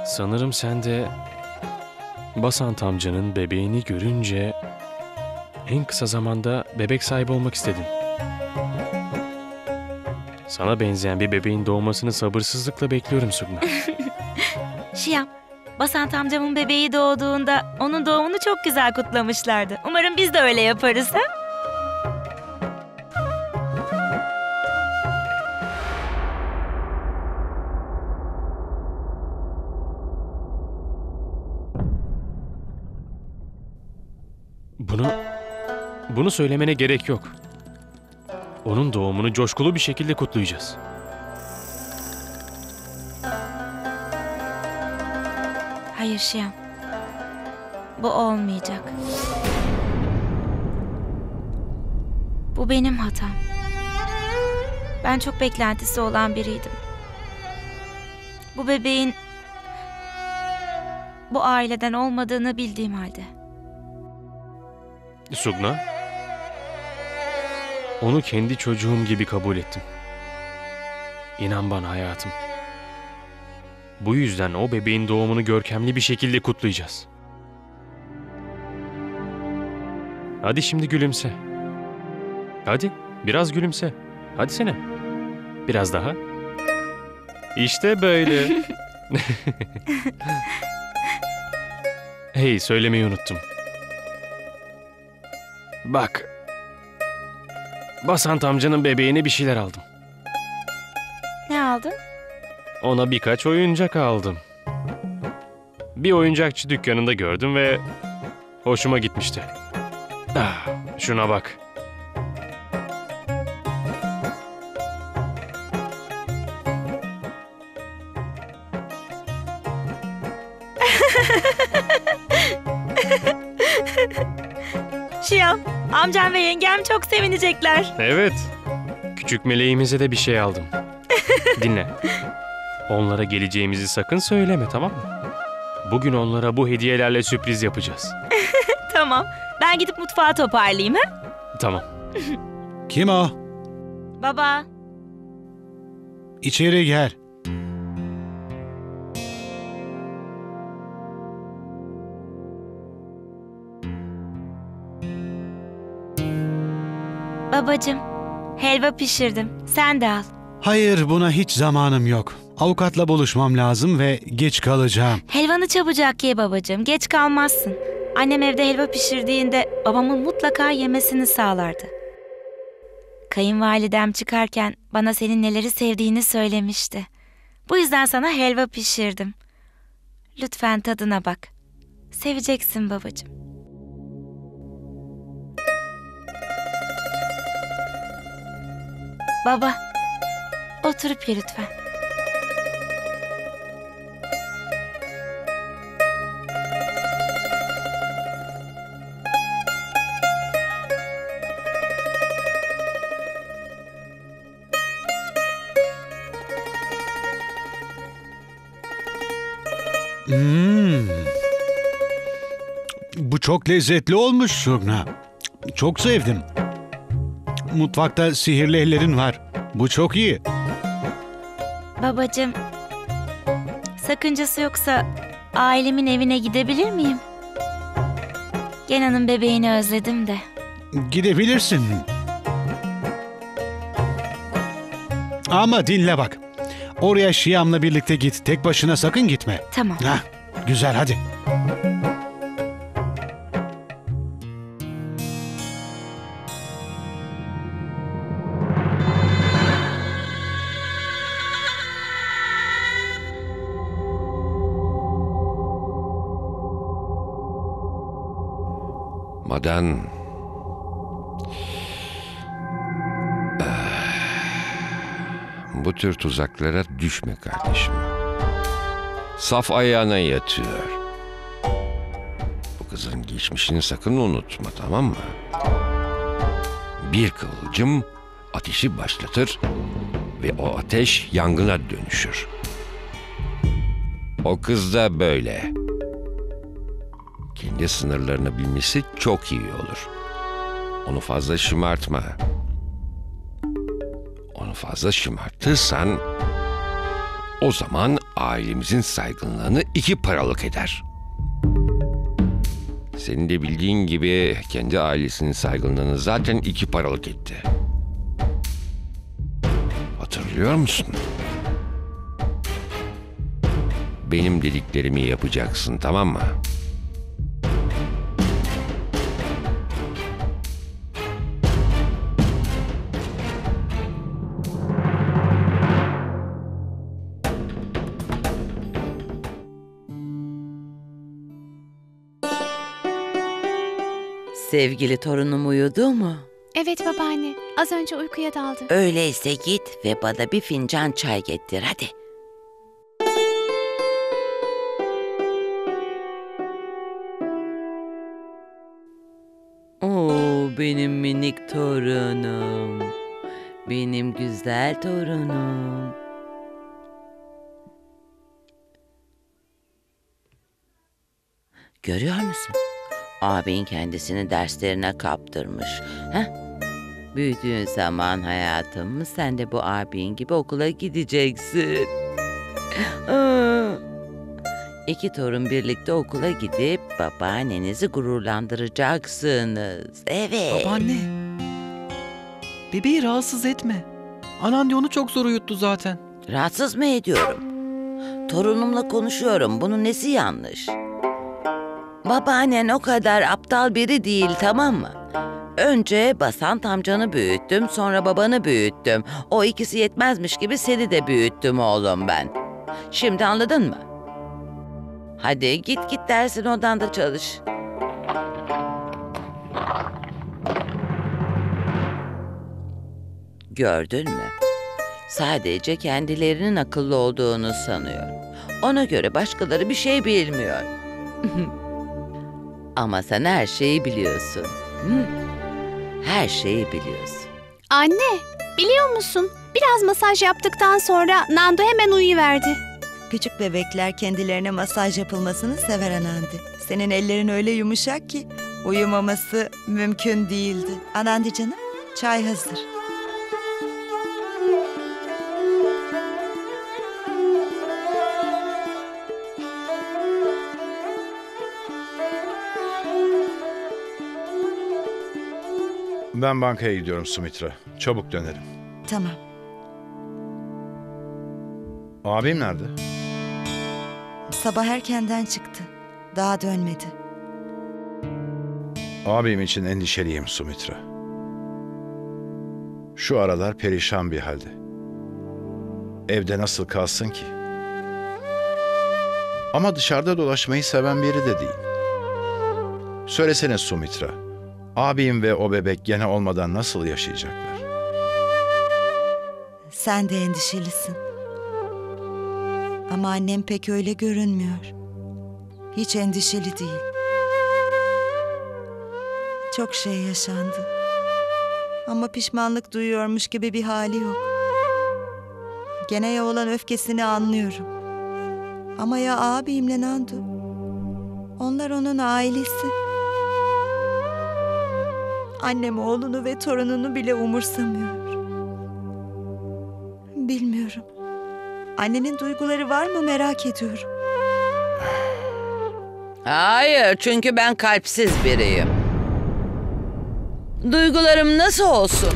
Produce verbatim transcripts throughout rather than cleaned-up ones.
Sanırım sen de Basant amcanın bebeğini görünce en kısa zamanda bebek sahibi olmak istedin. Sana benzeyen bir bebeğin doğmasını sabırsızlıkla bekliyorum Sugna. Şiyam, Basant amcamın bebeği doğduğunda onun doğumunu çok güzel kutlamışlardı. Umarım biz de öyle yaparız ha? Bunu, bunu söylemene gerek yok. Onun doğumunu coşkulu bir şekilde kutlayacağız. Hayır Şiyam. Bu olmayacak. Bu benim hatam. Ben çok beklentisi olan biriydim. Bu bebeğin bu aileden olmadığını bildiğim halde. Sugna, onu kendi çocuğum gibi kabul ettim. İnan bana hayatım. Bu yüzden o bebeğin doğumunu görkemli bir şekilde kutlayacağız. Hadi şimdi gülümse. Hadi biraz gülümse. Hadi sene. Biraz daha. İşte böyle. Hey, söylemeyi unuttum. Bak. Basant amcanın bebeğine bir şeyler aldım. Ne aldın? Ona birkaç oyuncak aldım. Bir oyuncakçı dükkanında gördüm ve hoşuma gitmişti. Ah, şuna bak. Şiyam, amcam ve yengem çok sevinecekler. Evet. Küçük meleğimize de bir şey aldım. Dinle. Onlara geleceğimizi sakın söyleme, tamam mı? Bugün onlara bu hediyelerle sürpriz yapacağız. Tamam. Ben gidip mutfağı toparlayayım ha? Tamam. Kim o? Baba. İçeri gel. Babacığım, helva pişirdim. Sen de al. Hayır, buna hiç zamanım yok. Avukatla buluşmam lazım ve geç kalacağım. Helvanı çabucak ye babacığım. Geç kalmazsın. Annem evde helva pişirdiğinde babamın mutlaka yemesini sağlardı. Kayınvalidem çıkarken bana senin neleri sevdiğini söylemişti. Bu yüzden sana helva pişirdim. Lütfen tadına bak. Seveceksin babacığım. Baba, oturup ye lütfen. Hmm. Bu çok lezzetli olmuş Sugna. Çok sevdim. Mutfakta sihirli ellerin var. Bu çok iyi. Babacığım, sakıncası yoksa ailemin evine gidebilir miyim? Gena'nın bebeğini özledim de. Gidebilirsin. Ama dinle bak. Oraya Şiyam'la birlikte git. Tek başına sakın gitme. Tamam. Hah, güzel, hadi. Madan, bu tür tuzaklara düşme kardeşim. Saf ayağına yatıyor. Bu kızın geçmişini sakın unutma, tamam mı? Bir kıvılcım ateşi başlatır ve o ateş yangına dönüşür. O kız da böyle. Kendi sınırlarını bilmesi çok iyi olur. Onu fazla şımartma. Onu fazla şımartırsan o zaman ailemizin saygınlığını iki paralık eder. Senin de bildiğin gibi kendi ailesinin saygınlığını zaten iki paralık etti. Hatırlıyor musun? Benim dediklerimi yapacaksın, tamam mı? Sevgili torunum uyudu mu? Evet babaanne, az önce uykuya daldı. Öyleyse git ve bana bir fincan çay getir hadi. Oo, benim minik torunum. Benim güzel torunum. Görüyor musun? Abin kendisini derslerine kaptırmış. Heh? Büyüdüğün zaman hayatım sen de bu abin gibi okula gideceksin. Aa. İki torun birlikte okula gidip babaannenizi gururlandıracaksınız. Evet. Babaanne. Bebeği rahatsız etme. Anandi onu çok zor uyuttu zaten. Rahatsız mı ediyorum? Torunumla konuşuyorum. Bunun nesi yanlış? Babaannen o kadar aptal biri değil, tamam mı? Önce Basant amcanı büyüttüm, sonra babanı büyüttüm. O ikisi yetmezmiş gibi seni de büyüttüm oğlum ben. Şimdi anladın mı? Hadi git git dersin odanda çalış. Gördün mü? Sadece kendilerinin akıllı olduğunu sanıyor. Ona göre başkaları bir şey bilmiyor. Ama sen her şeyi biliyorsun. Hı? Her şeyi biliyorsun. Anne, biliyor musun? Biraz masaj yaptıktan sonra Nando hemen uyuverdi. Küçük bebekler kendilerine masaj yapılmasını sever Anandi. Senin ellerin öyle yumuşak ki uyumaması mümkün değildi. Anandi canım, çay hazır. Ben bankaya gidiyorum Sumitra. Çabuk dönerim. Tamam. Abim nerede? Sabah erkenden çıktı. Daha dönmedi. Abim için endişeliyim Sumitra. Şu aralar perişan bir halde. Evde nasıl kalsın ki? Ama dışarıda dolaşmayı seven biri de değil. Söylesene Sumitra. Abim ve o bebek gene olmadan nasıl yaşayacaklar? Sen de endişelisin. Ama annem pek öyle görünmüyor. Hiç endişeli değil. Çok şey yaşandı. Ama pişmanlık duyuyormuş gibi bir hali yok. Gene olan öfkesini anlıyorum. Ama ya abimle Nandu? Onlar onun ailesi. Annem oğlunu ve torununu bile umursamıyor. Bilmiyorum. Annenin duyguları var mı merak ediyorum. Hayır, çünkü ben kalpsiz biriyim. Duygularım nasıl olsun?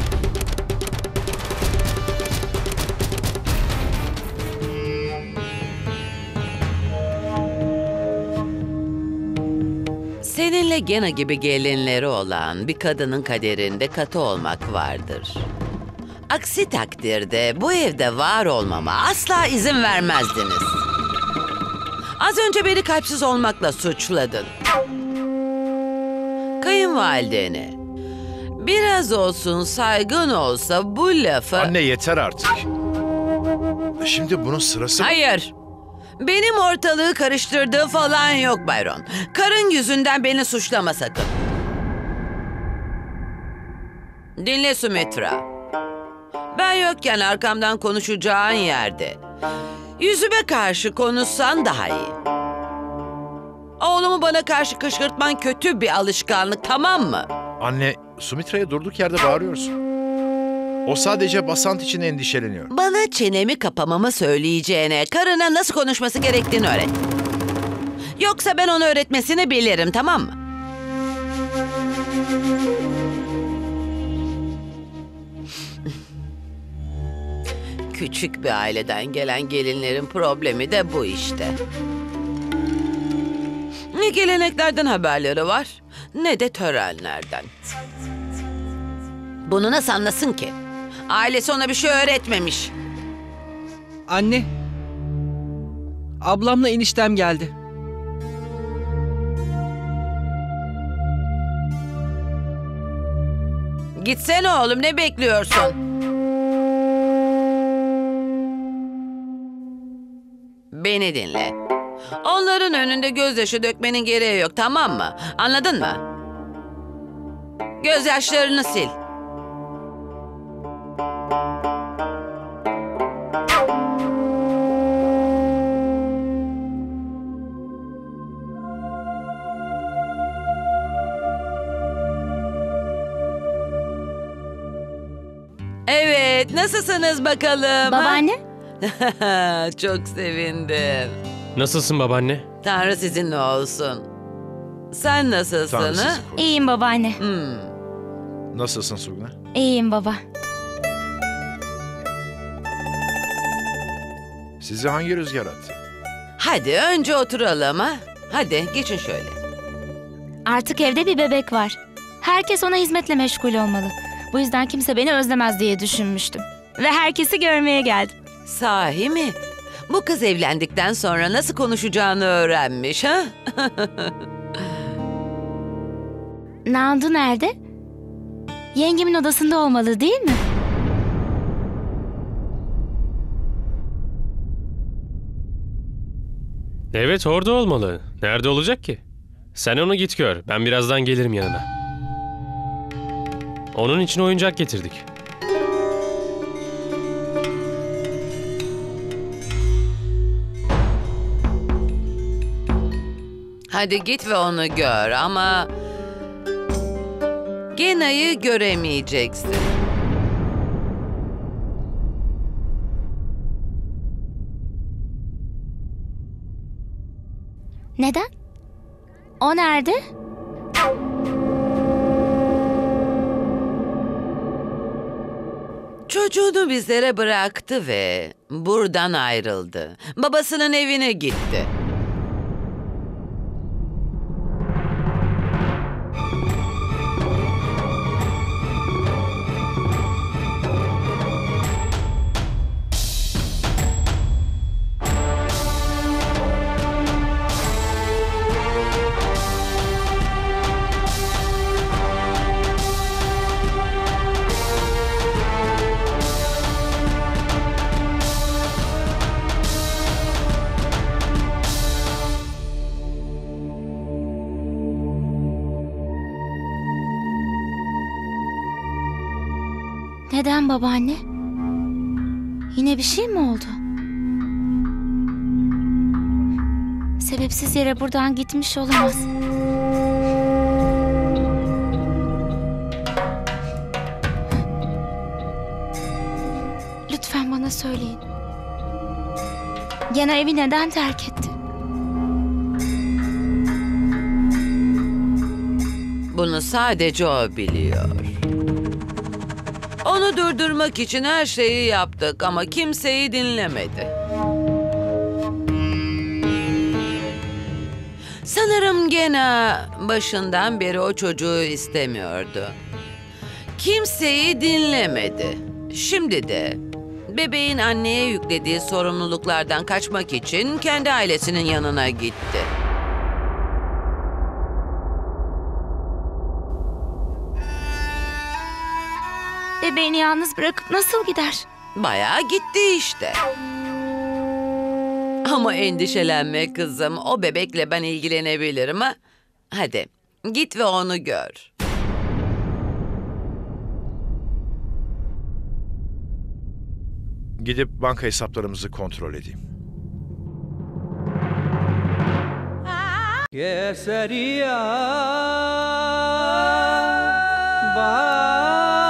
Seninle Gena gibi gelinleri olan bir kadının kaderinde katı olmak vardır. Aksi takdirde bu evde var olmama asla izin vermezdiniz. Az önce beni kalpsiz olmakla suçladın. Kayınvalidene biraz olsun saygın olsa bu lafı... Anne yeter artık. Şimdi bunun sırası mı? Hayır. Benim ortalığı karıştırdığı falan yok Bayron. Karın yüzünden beni suçlama sakın. Dinle Sumitra. Ben yokken arkamdan konuşacağın yerde yüzüme karşı konuşsan daha iyi. Oğlumu bana karşı kışkırtman kötü bir alışkanlık, tamam mı? Anne, Sumitra'ya durduk yerde bağırıyorsun. O sadece Basant için endişeleniyor. Bana çenemi kapamamı söyleyeceğine karına nasıl konuşması gerektiğini öğret. Yoksa ben onu öğretmesini bilirim, tamam mı? Küçük bir aileden gelen gelinlerin problemi de bu işte. Ne geleneklerden haberleri var, ne de törenlerden. Bunu nasıl anlasın ki? Ailesi ona bir şey öğretmemiş. Anne. Ablamla eniştem geldi. Gitsene oğlum, ne bekliyorsun? Beni dinle. Onların önünde gözyaşı dökmenin gereği yok, tamam mı? Anladın mı? Gözyaşlarını sil. Evet, nasılsınız bakalım? Babaanne? ha? Çok sevindim. Nasılsın babaanne? Tanrı sizinle olsun. Sen nasılsın? Tanrı ha? sizi korusun. İyiyim babaanne. Hmm. Nasılsın Sugna? İyiyim baba. Sizi hangi rüzgar attı? Hadi önce oturalım ha. Hadi geçin şöyle. Artık evde bir bebek var. Herkes ona hizmetle meşgul olmalı. Bu yüzden kimse beni özlemez diye düşünmüştüm. Ve herkesi görmeye geldim. Sahi mi? Bu kız evlendikten sonra nasıl konuşacağını öğrenmiş ha? Nandu nerede? Yengemin odasında olmalı değil mi? Evet, orada olmalı. Nerede olacak ki? Sen onu git gör. Ben birazdan gelirim yanına. Onun için oyuncak getirdik. Hadi git ve onu gör ama... Gena'yı göremeyeceksin. Neden? O nerede? Çocuğunu bizlere bıraktı ve buradan ayrıldı. Babasının evine gitti. Neden babaanne? Yine bir şey mi oldu? Sebepsiz yere buradan gitmiş olamaz. Lütfen bana söyleyin. Gena evi neden terk etti? Bunu sadece o biliyor. Onu durdurmak için her şeyi yaptık ama kimseyi dinlemedi. Sanırım gene başından beri o çocuğu istemiyordu. Kimseyi dinlemedi. Şimdi de bebeğin anneye yüklediği sorumluluklardan kaçmak için kendi ailesinin yanına gitti. Bebeğini yalnız bırakıp nasıl gider? Bayağı gitti işte. Ama endişelenme kızım. O bebekle ben ilgilenebilirim ha. Hadi git ve onu gör. Gidip banka hesaplarımızı kontrol edeyim. Keseria ba